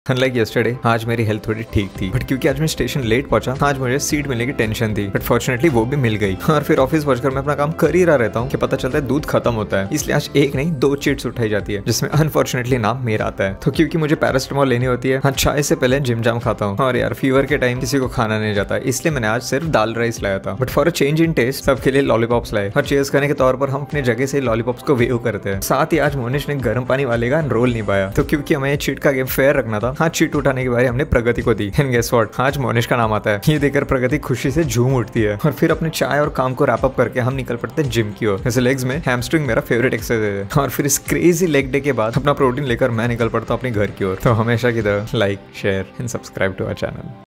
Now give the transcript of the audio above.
Unlike yesterday आज मेरी health थोड़ी ठीक थी, बट क्योंकि आज मैं स्टेशन लेट पहुंचा, आज मुझे सीट मिलने की टेंशन थी, बट फॉर्चुनेटली वो भी मिल गई। और फिर ऑफिस पहुंचकर मैं अपना काम कर ही रहा रहता हूँ कि पता चलता है दूध खत्म होता है, इसलिए आज एक नहीं 2 चीट्स उठाई जाती है, जिसमें अनफॉर्चुनेटली नाम मेरा आता है। तो क्योंकि मुझे पैरासिटामोल लेनी होती है, हाँ चाय से पहले जिम जाम खाता हूँ, और यार फीवर के टाइम किसी को खाना नहीं जाता, इसलिए मैंने आज सिर्फ दाल राइस लाया था। But for a change in taste सबके लिए लॉलीपॉप्स लाए, और चीयर्स करने के तौर पर हम अपनी जगह से लॉलीपॉप्स को वेव करते हैं। साथ ही आज मोनिश ने गर्म पानी वाले का रोल नहीं पाया, तो क्योंकि हमें चीट का गेम फेयर रखना था, हाँ चीट उठाने के बारे हमने प्रगति को दी। एंड गेस व्हाट, आज मोनिश का नाम आता है। ये देखकर प्रगति खुशी से झूम उठती है, और फिर अपने चाय और काम को रैप अप करके हम निकल पड़ते हैं जिम की ओर। जैसे लेग्स में हैमस्ट्रिंग मेरा फेवरेट एक्सरसाइज है, और फिर इस क्रेजी लेग डे के बाद अपना प्रोटीन लेकर मैं निकल पड़ता हूँ अपने घर की ओर। तो हमेशा की तरह like, share and subscribe to our channel.